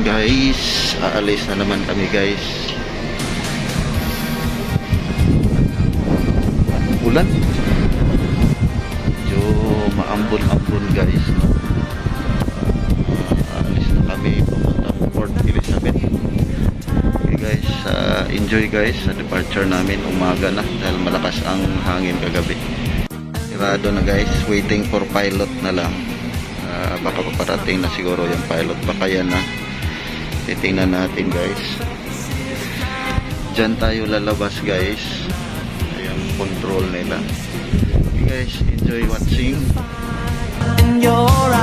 naman guys, aalis na naman kami guys. Ulan, medyo maambon-ambon guys, no? Aalis na kami papuntang Port Elizabeth. Okay guys, enjoy guys sa departure namin. Umaga na dahil malakas ang hangin kagabi. Sirado na guys, waiting for pilot na lang. Baka paparating na siguro yung pilot, baka yan na. Titingnan natin guys. Diyan tayo lalabas guys. Ayan, control nila. Okay guys, enjoy watching.